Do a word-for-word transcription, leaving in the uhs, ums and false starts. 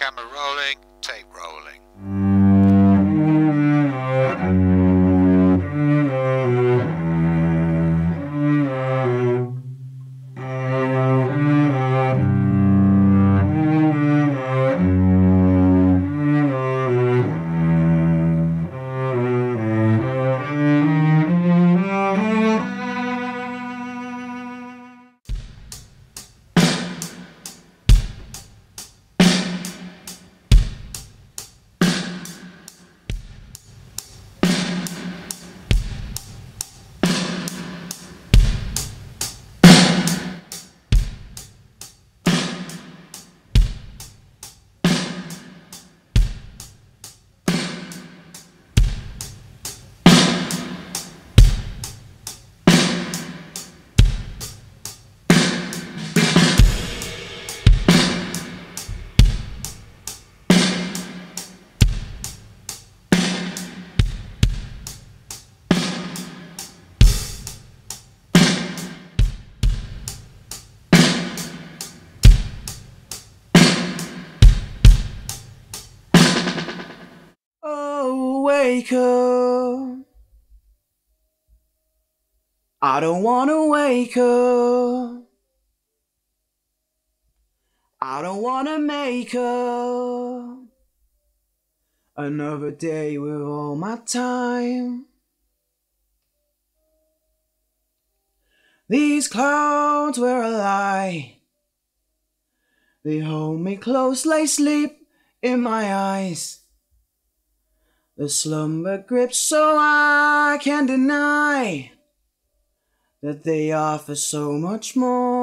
camera rolling, tape rolling. Wake up, I don't wanna wake up, I don't wanna make up another day with all my time. These clouds were a lie, they hold me close, lay sleep in my eyes. The slumber grips so I can't deny that they offer so much more.